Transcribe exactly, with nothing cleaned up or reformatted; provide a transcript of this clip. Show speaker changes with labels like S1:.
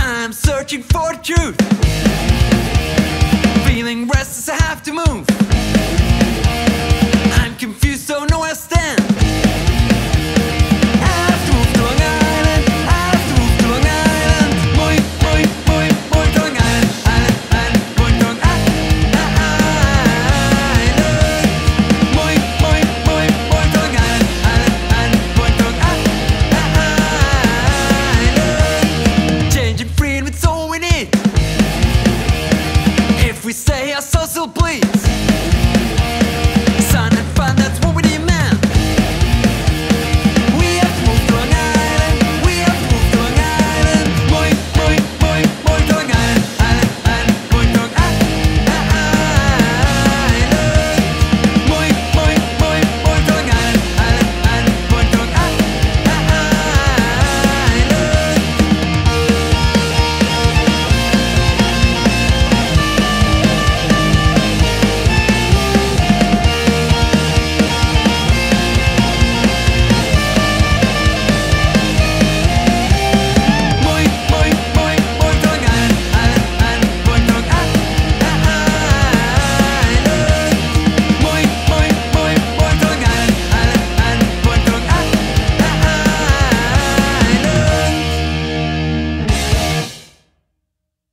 S1: I'm searching for the truth. Feeling restless, I have to move. I'm confused, so know where I stay.